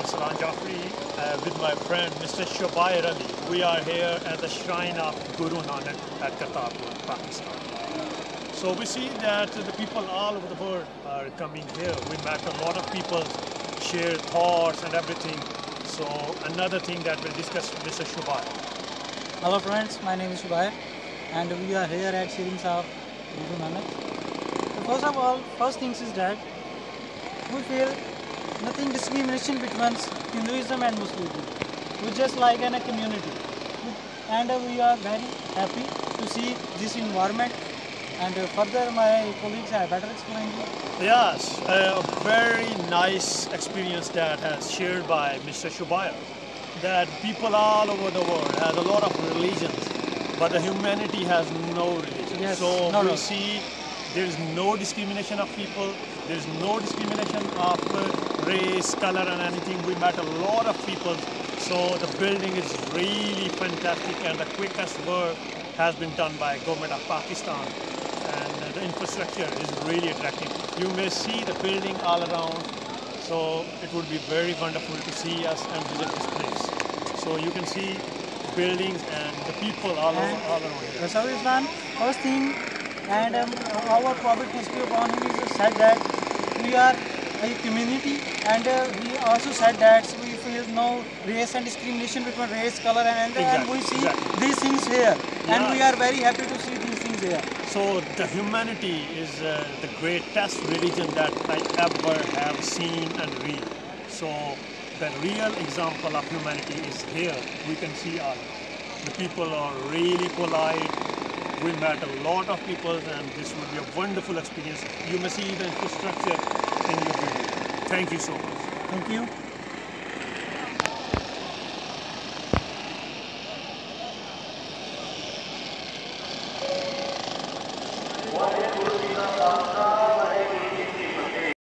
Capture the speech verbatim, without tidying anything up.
Arsalan Jafri uh, with my friend Mister Shubair Ali. We are here at the shrine of Guru Nanak at Kartarpur, Pakistan. So we see that the people all over the world are coming here. We met a lot of people, share thoughts and everything. So another thing that we'll discuss with Mister Shubair. Hello friends, my name is Shubair and we are here at Shrines of Guru Nanak. So first of all, first things is that we feel nothing discrimination between Hinduism and Muslim. We just like in a community, and uh, we are very happy to see this environment. And uh, further, my colleagues have better explained you. Yes, a very nice experience that has shared by Mister Shubair. That people all over the world has a lot of religions, but the humanity has no religion. Yes, so no, we no. see there is no discrimination of people. There is no discrimination of uh, race, color, and anything. We met a lot of people. So the building is really fantastic, and the quickest work has been done by government of Pakistan. And uh, the infrastructure is really attractive. You may see the building all around. So it would be very wonderful to see us and visit this place. So you can see buildings and the people all, over, all around here. So Islam, first thing, and um, our Prophet peace be upon him is said that we are a community, and uh, he also said that we feel no race and discrimination between race, color, and, Exactly, and we see exactly. these things here, and Yeah. we are very happy to see these things here. So the humanity is uh, the greatest religion that I ever have seen and read. So the real example of humanity is here. We can see all. The people are really polite. We met a lot of people, and this will be a wonderful experience. You may see the infrastructure in your video. Thank you so much. Thank you. What it would be the